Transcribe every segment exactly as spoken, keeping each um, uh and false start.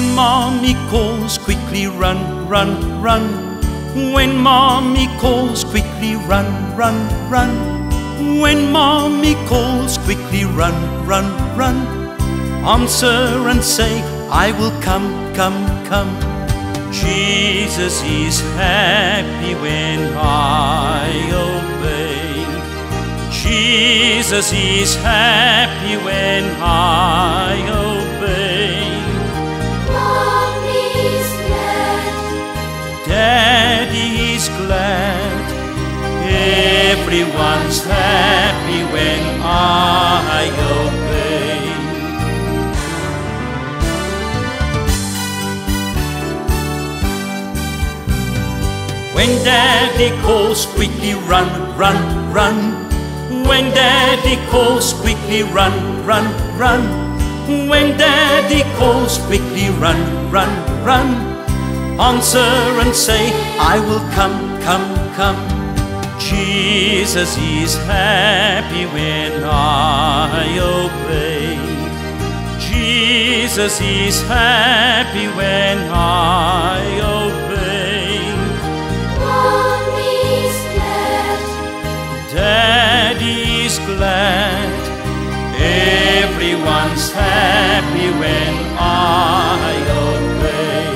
mommy calls, quickly run, run, run. When mommy calls, quickly run, run, run. When mommy calls, quickly run, run, run. Answer and say, I will come, come, come. Jesus is happy when I obey. Jesus is happy when I obey. Mommy's glad, Daddy is glad. Everyone's happy when I obey. When Daddy calls, quickly run, run, run. When Daddy calls, quickly run, run, run. When Daddy calls, quickly run, run, run. Answer and say, I will come, come, come. Jesus is happy when I obey. Jesus is happy when I obey. Mommy's glad, Daddy is glad. Everyone's happy when I obey.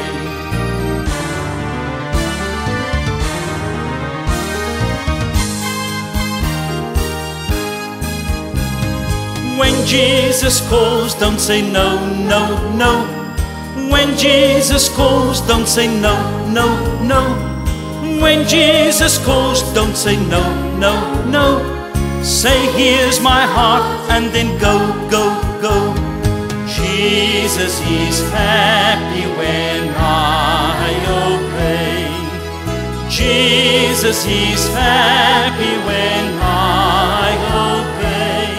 When Jesus calls, don't say no, no, no. When Jesus calls, don't say no, no, no. When Jesus calls, don't say no, no, no. Say, here's my heart, and then go, go, go. Jesus is happy when I obey. Jesus is happy when I obey.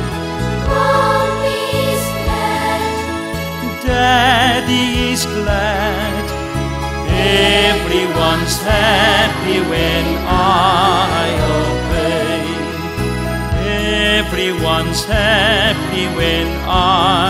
Mommy's glad, Daddy is glad. Everyone's happy when I obey. Everyone's happy when I